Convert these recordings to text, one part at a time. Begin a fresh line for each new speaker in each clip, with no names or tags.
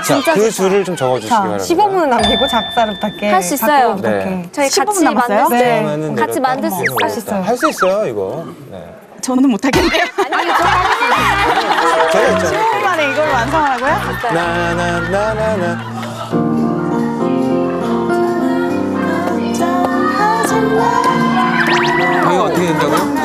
진짜
그
좋다.
줄을 좀 적어주시기 바랍니다.
15분은 남기고 작사를 부탁해.
할 수 있어요.
네.
저희
15분
같이
남았어요?
만들 수
네.
그러면은
같이
내가
만들 수 있어요.
할 수 있어요.
할 수 있어요, 이거. 네.
저는 못하겠네요.
제가 있잖아요.
15분 만에 이걸 완성하라고요?
나나나나나. 이거 어떻게 된다고요?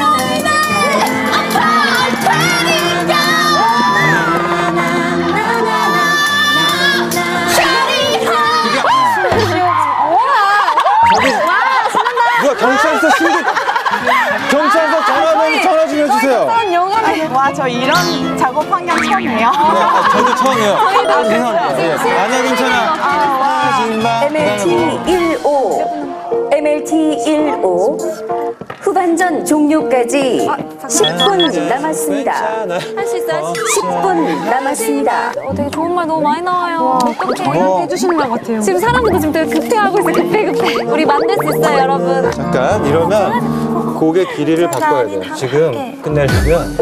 누가 경찰서 경찰서 전화 좀 해주세요.
와, 저 이런 작업 환경 처음이에요.
저도 처음이에요. 아니야, 괜찮아. 하지마.
MLT 15 MLT 15 후반전 종료까지 10분 남았습니다.
할 수 있어요?
10분 남았습니다.
되게 좋은 말 너무 많이 나와요. 어떡해.
해주시는 것 같아요.
지금 사람들도 지금 되게 급해하고 있어요. 급해. 우리 만들 수 있어요, 여러분.
잠깐 이러면 곡의 길이를 바꿔야 돼요. 지금 끝내려면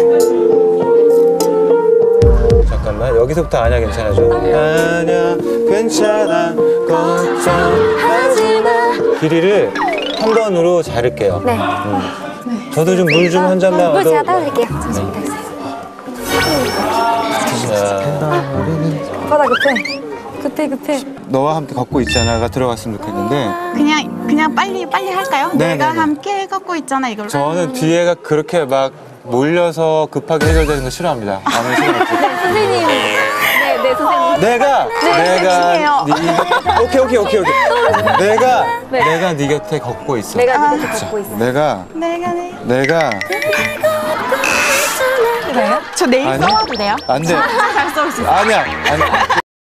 잠깐만 여기서부터 아냐 괜찮아져. 아냐 괜찮아 걱정하지 마. 길이를 한 번으로 자를게요.
네.
저도 좀 물 좀 한 잔만
물
얻어.
제가 따드릴게요. 잠시만요.
바다 급해.
급해.
너와 함께 걷고 있잖아가 들어갔으면 좋겠는데
그냥 빨리 할까요?
네,
내가
네, 네.
함께 걷고 있잖아, 이걸로.
저는 뒤에가 그렇게 막 몰려서 급하게 해결되는 거 싫어합니다. 아무리 싫어할지.
선생님. 네, 선생님.
내가
섹시해요.
오케이. 내가 네 곁에 걷고 있어.
내가 네 곁에 걷고 있어.
내가
저 내일
아니?
써와도 돼요?
안 돼.
잘 써올 수 있어요.
아니야.